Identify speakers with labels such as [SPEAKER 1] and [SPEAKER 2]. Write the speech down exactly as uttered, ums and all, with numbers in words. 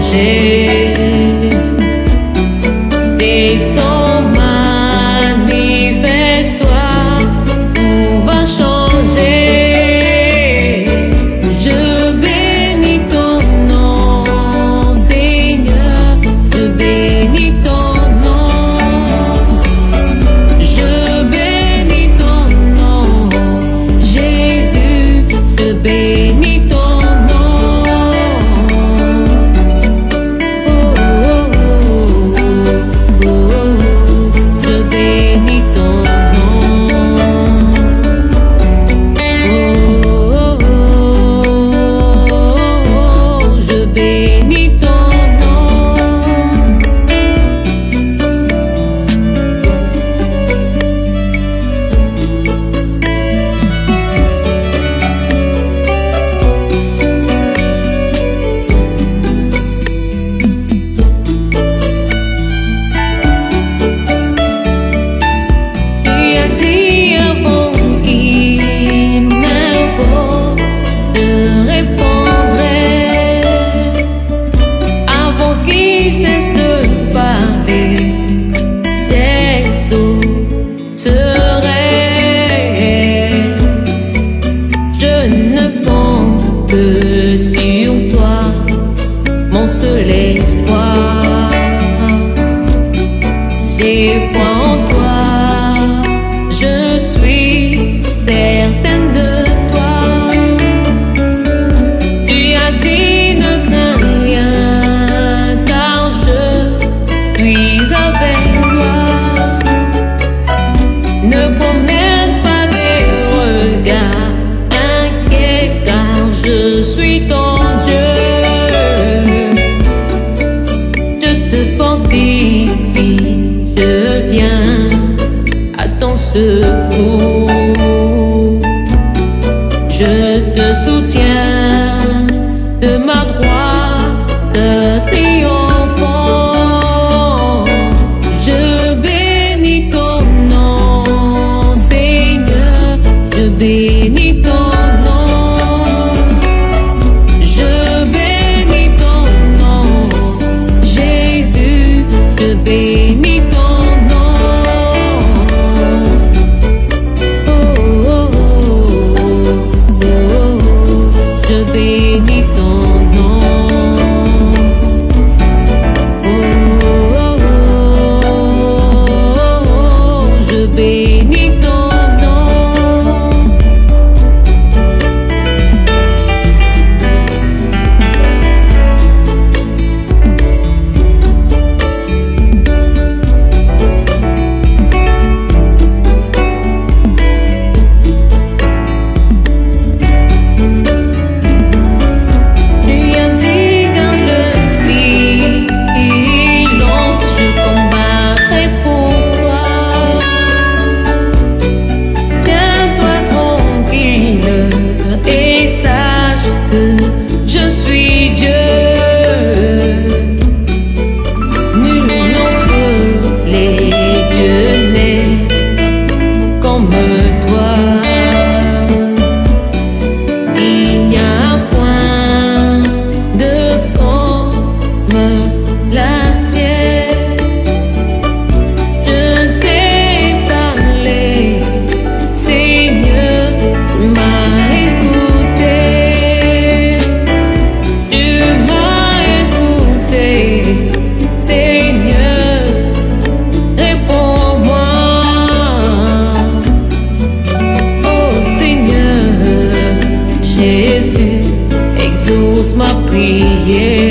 [SPEAKER 1] changer. Descends, manifeste-toi, tout va changer. Je bénis ton nom, Seigneur, je bénis ton nom. Je bénis ton nom, Jésus, je bénis ton nom. Que sur toi, mon seul espoir. J'ai foi en toi, je suis certaine de toi. Tu as dit ne crains rien, car je suis avec toi. Ne promène pas des regards inquiets, car je suis ton Dieu. Je te fortifie, je viens à ton secours. Je te soutiens de ma droite triomphant. Je bénis ton nom, Seigneur, je bénis ton nom. Je bénis ton nom. Oh, oh, oh, oh, oh. Je bénis ton nom. Oh, oh, oh, oh. Je bénis ton nom.
[SPEAKER 2] Jésus, exauce ma prière.